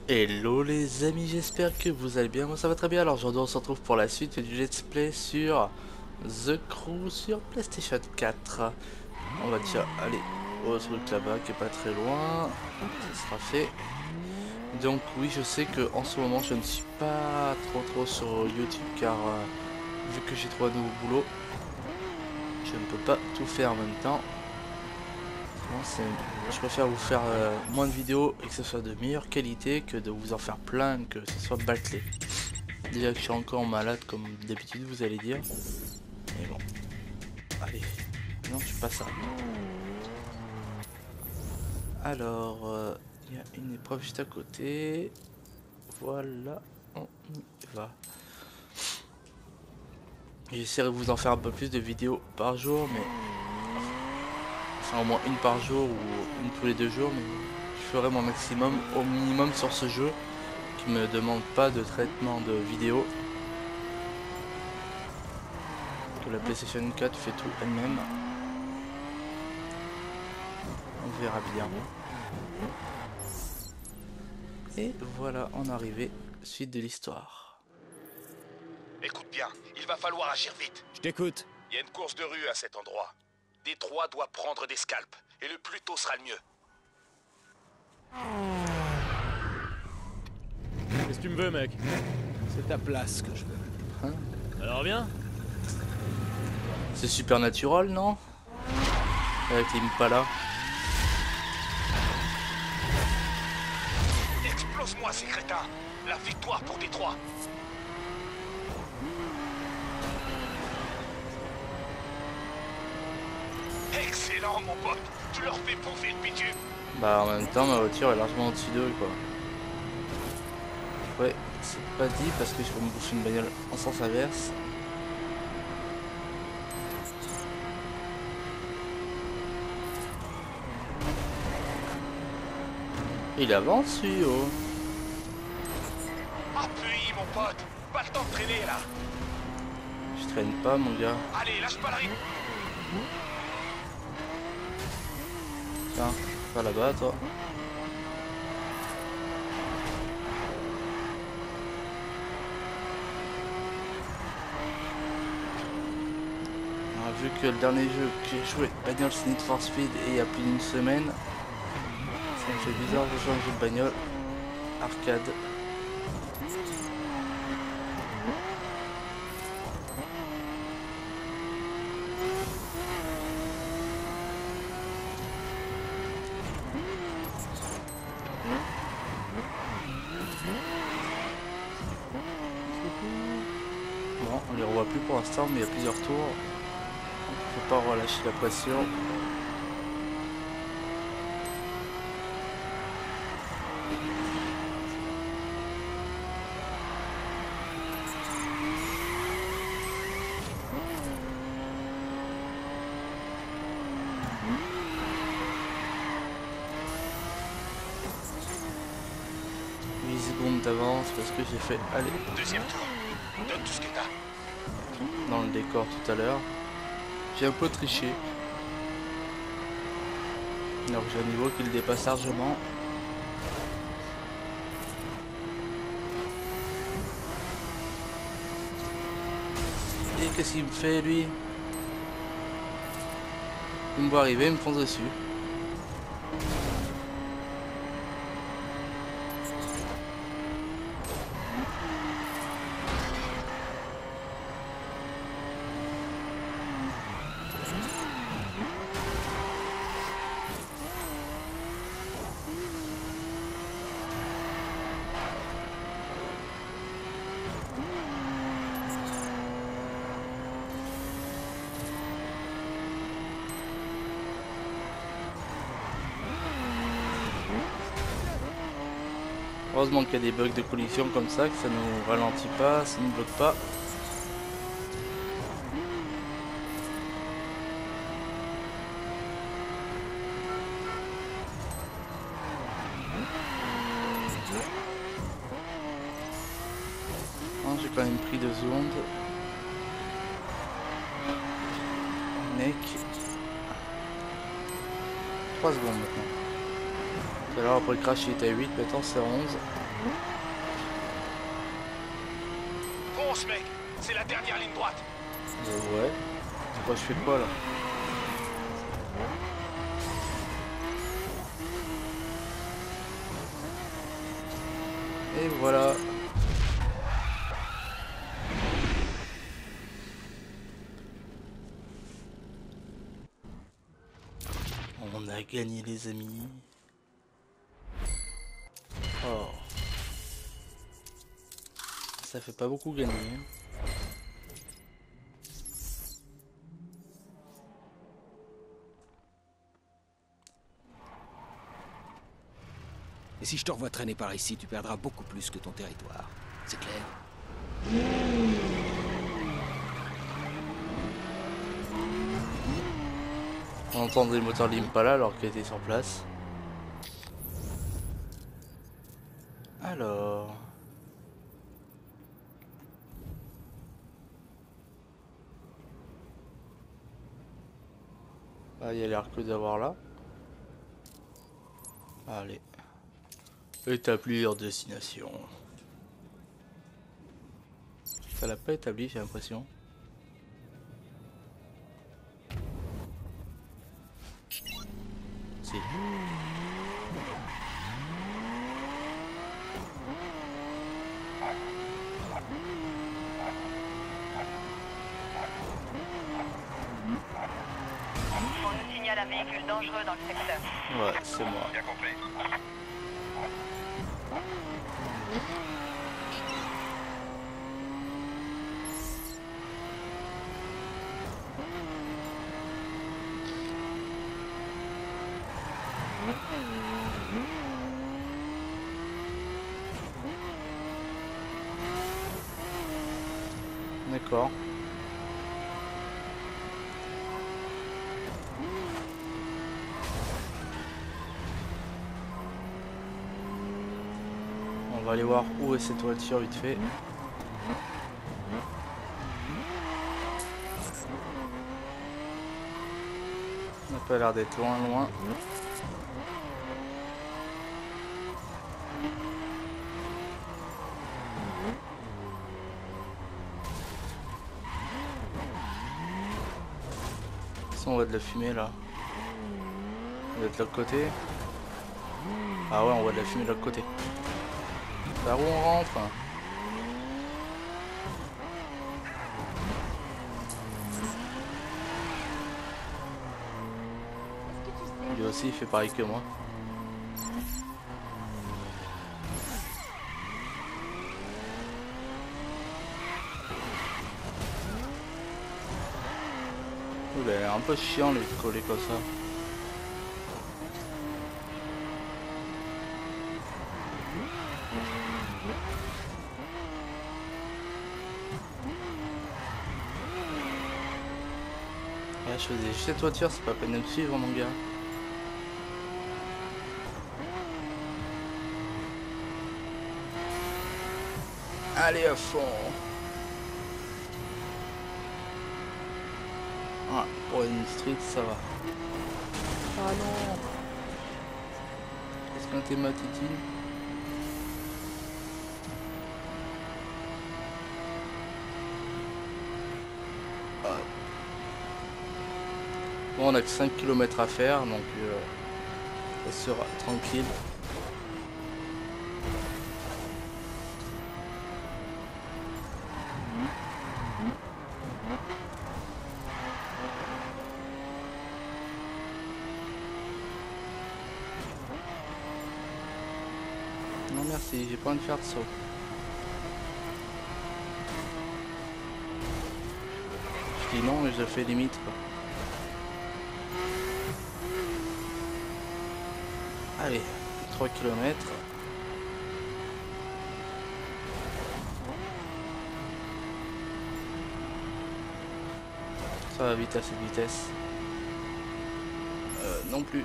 Hello les amis, j'espère que vous allez bien, moi ça va très bien. Alors aujourd'hui on se retrouve pour la suite du let's play sur The Crew sur PlayStation 4. On va dire, allez, au truc là-bas qui est pas très loin, ça sera fait. Donc oui, je sais que en ce moment je ne suis pas trop sur YouTube car vu que j'ai trouvé un nouveau boulot, je ne peux pas tout faire en même temps. Non, je préfère vous faire moins de vidéos et que ce soit de meilleure qualité que de vous en faire plein, que ce soit bâclé. Déjà que je suis encore malade comme d'habitude vous allez dire. Mais bon. Allez. Non, je suis pas ça. Alors, il y a une épreuve juste à côté. Voilà. On y va. J'essaierai de vous en faire un peu plus de vidéos par jour, mais enfin au moins une par jour ou une tous les 2 jours, mais je ferai mon maximum au minimum sur ce jeu qui me demande pas de traitement de vidéo. Que la PlayStation 4 fait tout elle-même. On verra bien. Et voilà, on est arrivé. Suite de l'histoire. Écoute bien, il va falloir agir vite. Je t'écoute. Il y a une course de rue à cet endroit. Détroit doit prendre des scalps, et le plus tôt sera le mieux. Qu'est-ce que tu me veux, mec? C'est ta place que je veux. Hein? Alors viens. C'est Supernatural, non? Avec les Impala. Explose-moi ces crétins. La victoire pour Détroit. Excellent, mon pote. Tu leur fais bouffer le bitume. Bah en même temps ma voiture est largement au-dessus d'eux quoi. Ouais, c'est pas dit parce que je peux me bouffer une bagnole en sens inverse. Il avance lui oh. Appuie, mon pote. Pas le temps de traîner, là. Je traîne pas mon gars. Allez, lâche pas le rythme. Tiens, pas là-bas toi. Alors, vu que le dernier jeu que j'ai joué bagnole c'est Need for Speed et il y a plus d'une semaine, ça me fait bizarre de changer de bagnole. Arcade. Bon, on les revoit plus pour l'instant, mais il y a plusieurs tours. Faut pas relâcher la pression. Secondes d'avance parce que j'ai fait aller Deuxième tour. Donne tout ce que t'as. dans le décor tout à l'heure. J'ai un peu triché. Alors j'ai un niveau qui le dépasse largement. Et qu'est-ce qu'il me fait lui? Il me voit arriver, il me fonce dessus. Heureusement qu'il y a des bugs de collision comme ça, que ça nous ralentit pas, ça ne bloque pas. Hein, j'ai quand même pris 2 secondes. Mec. 3 secondes maintenant. Tout à l'heure après le crash il était à 8, maintenant c'est à 11. Fonce, mec. C'est la dernière ligne droite. Ouais. C'est quoi, je fais quoi là? Et voilà. On a gagné les amis. Oh. Ça fait pas beaucoup gagner. Et si je te revois traîner par ici, tu perdras beaucoup plus que ton territoire. C'est clair? On entend des moteurs l'Impala alors qu'il était sur place. Alors... Ah, il y a l'air que d'avoir là. Allez. Établir destination. Ça l'a pas établi, j'ai l'impression. Si. On nous signale un véhicule dangereux dans le secteur. Ouais, c'est moi. Bien compris. D'accord. On va aller voir où est cette voiture vite fait. On n'a pas l'air d'être loin. On voit de la fumée là. On va de l'autre côté. Ah ouais, on voit de la fumée de l'autre côté. Par où on rentre? Lui aussi il fait pareil que moi. Il a l'air un peu chiant lui de coller comme ça. Ouais, je faisais juste cette voiture, c'est pas la peine de me suivre mon gars. Allez à fond. Ah, pour une street ça va. Ah non. Est-ce qu'on était ma titi? Ah. Bon, on a que 5 km à faire donc ça sera tranquille. Non merci, j'ai pas envie de faire de saut. Je dis non mais je fais limite quoi. Allez, 3 km. Ça va vite à cette vitesse. Non plus.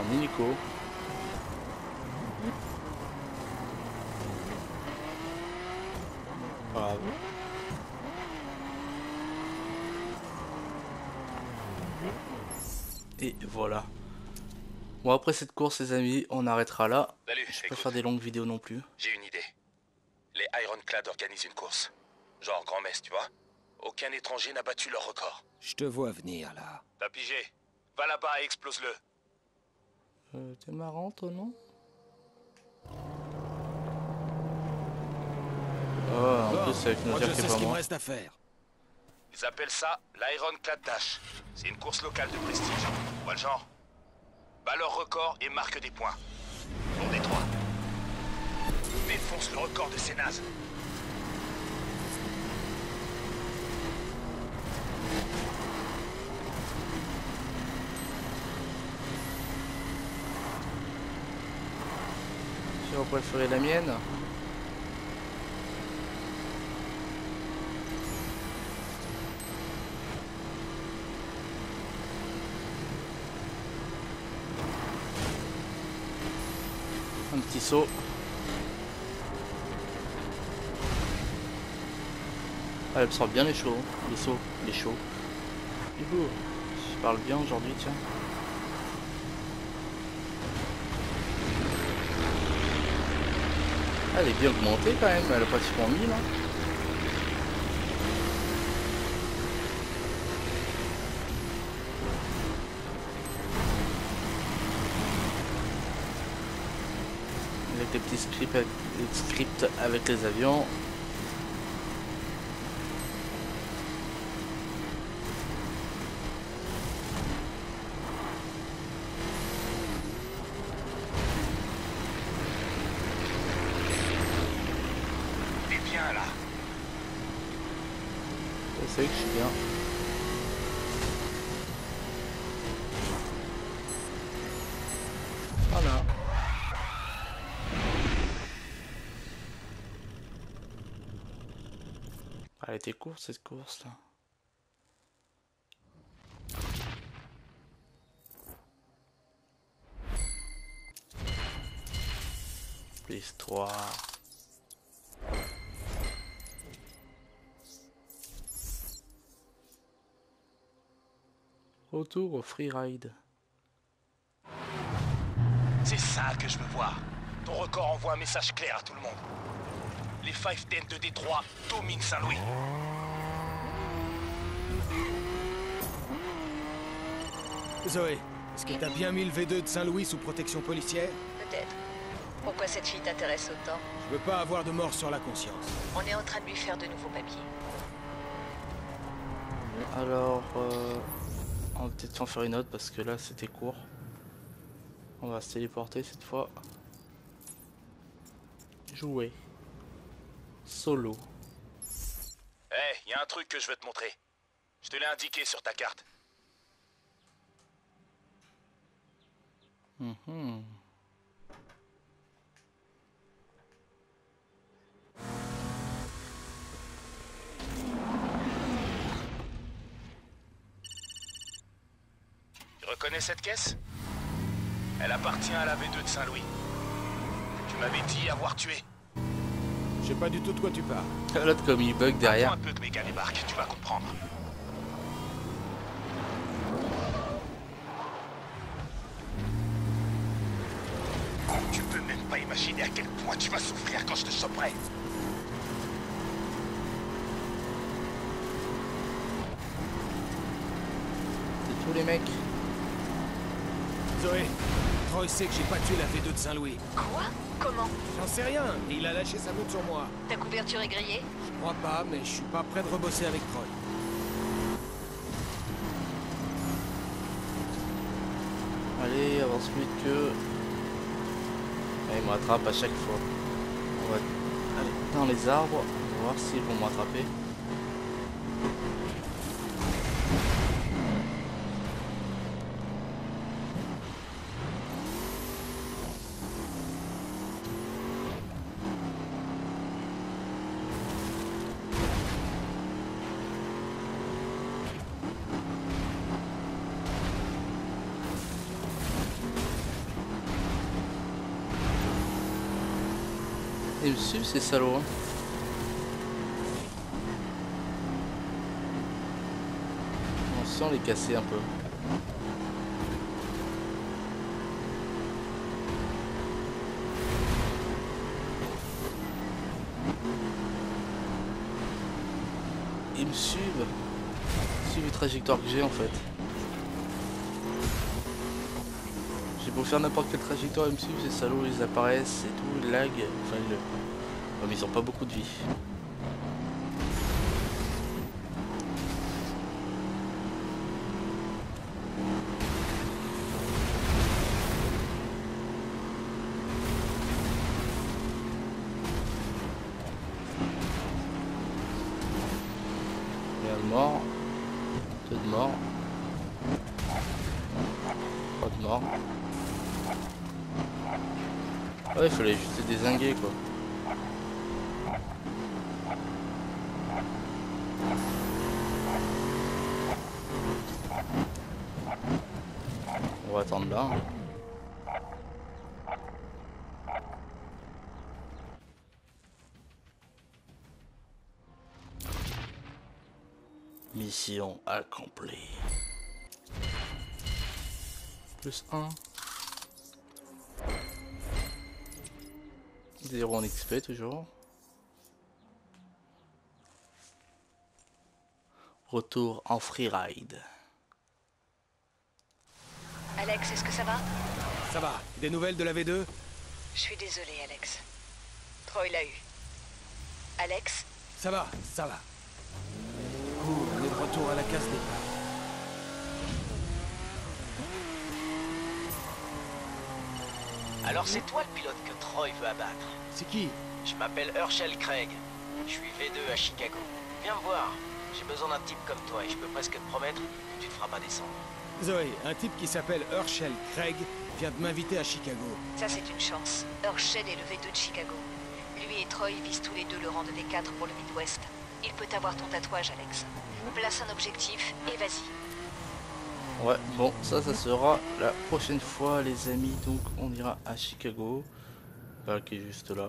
en hélico. Bravo. Et voilà. Bon, après cette course, les amis, on arrêtera là. Salut, Je peux écoute, faire des longues vidéos non plus. j'ai une idée. Les Ironclad organisent une course. Genre grand-messe, tu vois. Aucun étranger n'a battu leur record. Je te vois venir, là. T'as pigé? Va là-bas et explose-le. T'es marrant, toi, non? Oh, en plus, avec nos je dire sais qui est ce pas qu'il me moi. Hein? reste à faire. Ils appellent ça l'Ironclad Dash. C'est une course locale de prestige. Vois le genre? Bat leur record et marque des points. Pour Détroit. Défonce le record de ces nazes. J'aurais préféré la mienne. Un petit saut. Ah, elle absorbe bien les chauds, les sauts, les chauds. Youhou, je parle bien aujourd'hui, tiens. Elle est bien augmentée quand même, elle a pratiquement 1000 là. Avec les petits scripts avec les avions. T'es bien là. Je sais que je suis bien. Voilà. Elle était courte cette course là. L'histoire. Retour au freeride. C'est ça que je veux voir. Ton record envoie un message clair à tout le monde. Les 510 de Détroit dominent Saint-Louis. Zoé, est-ce que t'as bien mis le V2 de Saint-Louis sous protection policière? Peut-être. Pourquoi cette fille t'intéresse autant? Je veux pas avoir de mort sur la conscience. On est en train de lui faire de nouveaux papiers. Alors, on va peut-être en faire une autre parce que là c'était court. On va se téléporter cette fois. Jouer. Solo. Eh, y a un truc que je veux te montrer. Je te l'ai indiqué sur ta carte. Mhm. Tu reconnais cette caisse? Elle appartient à la V2 de Saint-Louis. Tu m'avais dit avoir tué. Je sais pas du tout de quoi tu parles. L'autre comme il bug Attends derrière. un peu que mes gars débarquent, tu vas comprendre. Tu peux même pas imaginer à quel point tu vas souffrir quand je te choperai. C'est tous les mecs. Zoé, Troy sait que j'ai pas tué la V2 de Saint-Louis. Quoi? Comment? J'en sais rien, et il a lâché sa meute sur moi. Ta couverture est grillée? Je crois pas, mais je suis pas prêt de rebosser avec Troy. Allez, avance plus vite que... Ah, il me rattrape à chaque fois. On va aller dans les arbres. On va voir s'ils vont me rattraper. Ils me suivent ces salauds. Hein. On sent les casser un peu. Ils me suivent. Ils suivent les trajectoires que j'ai en fait. J'ai beau faire n'importe quelle trajectoire, ils me suivent, ces salauds, ils apparaissent et tout, ils lag. Enfin, comme ils ont pas beaucoup de vie. Mort, 2 de morts, 3 de morts. Ouais, il fallait juste les dézinguer quoi. On va attendre là. Mission accomplie. Plus 1. 0 en XP toujours. Retour en freeride. Alex, est-ce que ça va? Ça va. Des nouvelles de la V2? Je suis désolée, Alex. Troy l'a eu. Alex? Ça va, ça va. Cool, on est de retour à la case départ. Alors c'est toi le pilote que Troy veut abattre. C'est qui? Je m'appelle Herschel Craig. Je suis V2 à Chicago. Viens me voir. J'ai besoin d'un type comme toi et je peux presque te promettre que tu te feras pas descendre. Zoé, un type qui s'appelle Herschel Craig vient de m'inviter à Chicago. Ça, c'est une chance. Herschel est le V2 de Chicago. Lui et Troy visent tous les deux le rang de V4 pour le Midwest. Il peut avoir ton tatouage, Alex. Place un objectif et vas-y. Ouais, bon, ça sera la prochaine fois, les amis. Donc, on ira à Chicago. Bah, qui est juste là.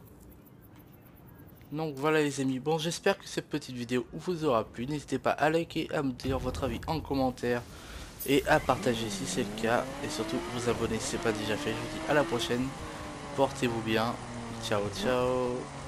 Donc, voilà, les amis. Bon, j'espère que cette petite vidéo vous aura plu. N'hésitez pas à liker, à me dire votre avis en commentaire. Et à partager si c'est le cas. Et surtout, vous abonner si ce n'est pas déjà fait. Je vous dis à la prochaine. Portez-vous bien. Ciao, ciao.